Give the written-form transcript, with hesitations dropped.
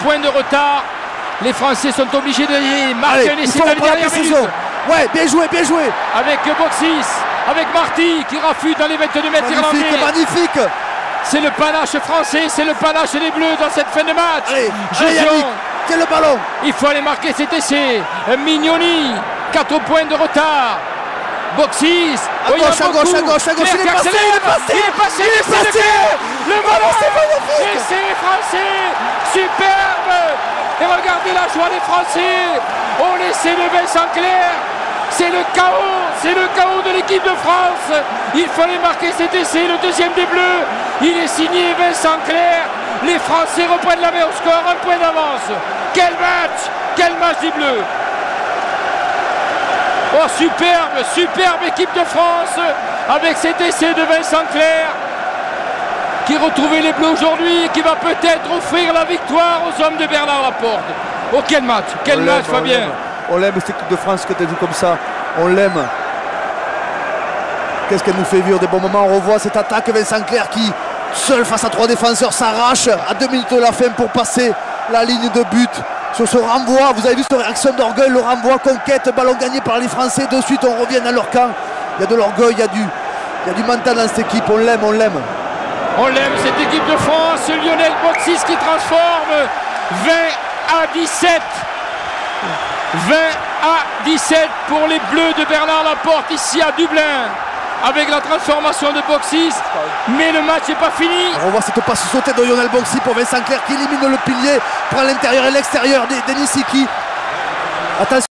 points de retard. Les Français sont obligés de marquer un essai dans les dernières minutes. Ouais, bien joué, bien joué. Avec Boxis, avec Marty qui refuse dans les 22 mètres irlandais. Magnifique. C'est le panache français, c'est le panache des Bleus dans cette fin de match. Allez, Yannick, tiens le ballon. Il faut aller marquer cet essai. Mignoni, 4 points de retard. Boxis, à gauche, il est passé. Le ballon, c'est magnifique. Essai français, superbe. Et regardez la joie des Français. Oh, l'essai de Vincent Clerc. C'est le chaos de l'équipe de France. Il fallait marquer cet essai, le deuxième des Bleus. Il est signé Vincent Clerc. Les Français reprennent la main au score, 1 point d'avance. Quel match des Bleus. Oh, superbe équipe de France avec cet essai de Vincent Clerc qui retrouvait les Bleus aujourd'hui et qui va peut-être offrir la victoire aux hommes de Bernard Laporte. Oh, quel match, Fabien. On l'aime cette équipe de France que tu as vu comme ça, on l'aime. Qu'est-ce qu'elle nous fait vivre des bons moments. On revoit cette attaque, Vincent Clerc qui, seul face à 3 défenseurs, s'arrache à 2 minutes de la fin pour passer la ligne de but. Sur ce renvoi, vous avez vu cette réaction d'orgueil, le renvoi, conquête, ballon gagné par les Français. De suite, on revient dans leur camp. Il y a de l'orgueil, il y a du mental dans cette équipe. On l'aime. On l'aime, cette équipe de France. Lionel Boxis qui transforme 20 à 17. 20 à 17 pour les Bleus de Bernard Laporte ici à Dublin. Avec la transformation de Boxis, mais le match n'est pas fini. On revoit cette passe sautée de Lionel Boxis pour Vincent Clerc qui élimine le pilier, prend l'intérieur et l'extérieur d'Enisiki. Attention.